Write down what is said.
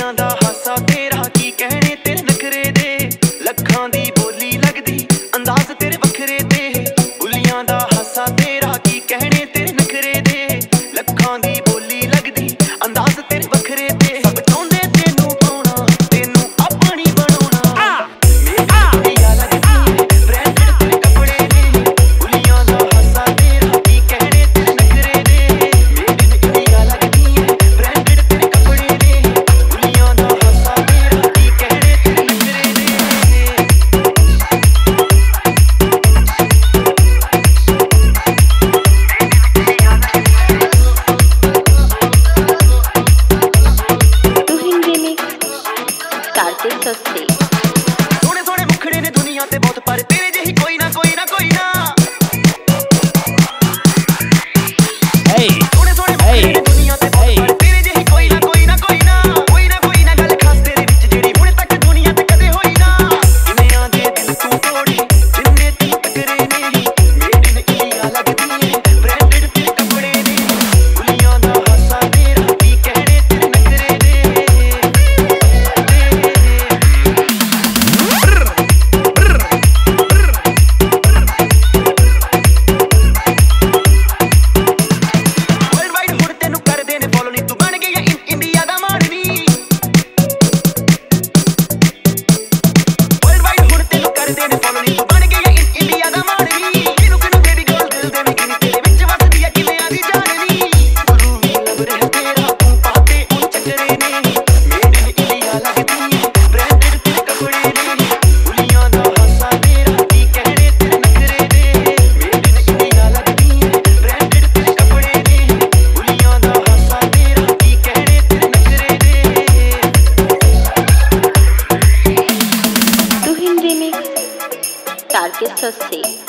ਕੁੜੀਆਂ ਦਾ ਹਾਸਾ ਤੇਰਾ ਕੀ ਕਹਿਣੇ ਤੇਰੇ ਨਖਰੇ ਦੇ ਲੱਖਾਂ ਦੀ ਬੋਲੀ ਲੱਗਦੀ ਅੰਦਾਜ਼ ਤੇਰੇ ਵੱਖਰੇ ਤੇ ਬੁੱਲੀਆਂ ਦਾ ਹਾਸਾ ਤੇਰਾ ਕੀ ਕਹਿਣੇ ਤੇਰੇ ਨਖਰੇ ਦੇ ਲੱਖਾਂ ਦੀ ਬੋਲੀ ਲੱਗਦੀ ਅੰਦਾਜ਼ ਤੇਰੇ ਵੱਖਰੇ ਤੇ ਸਭ ਚਾਹੁੰਦੇ ਤੈਨੂੰ ਪਾਉਣਾ ਤੈਨੂੰ ਆਪਣੀ ਬਣਾਉਣਾ ਮੇਰੀ ਕੁੜੀਆਂ ਲੱਗਦੀ ਬ੍ਰਾਂਡਡ ਤੇਰੇ ਕੱਪੜੇ ਨੇ ਬੁੱਲੀਆਂ ਦਾ ਹਾਸਾ ਤੇਰਾ ਕੀ ਕਹਿਣੇ ਤੇਰੇ ਨਖਰੇ ਦੇ ਮੇਰੀ ਕੁੜੀਆਂ ਲੱਗਦੀ ਬ੍ਰਾਂਡਡ ਤੇਰੇ ਕੱਪੜੇ ਨੇ ਬੁੱਲੀਆਂ ਦਾ ਹਾਸਾ ਤੇਰਾ ਕੀ ਕਹਿਣੇ ਤੇਰੇ ਨਖਰੇ ਦੇ सोने सोने मुखड़े ने दुनिया ते बहुत पर तेरे जही कोई ना कोई ना कोई ना सोने सोने मुखड़े ने दुनिया ते बहुत पर तेरे जही कोई ना कोई ना कोई ना कोई ना गल खास तेरे विच जेड़ी हुण तक दुनिया ते कदे होई ना किन्नियां दे दिल तू तोड़ी जिन्ने तू टकरे ने मेड इन इंडिया लगदी है ब्रांडेड तेरे कपड़े ने बुलियां दा हासा तेरा की कहने तेरे नखरे दे टारगेट से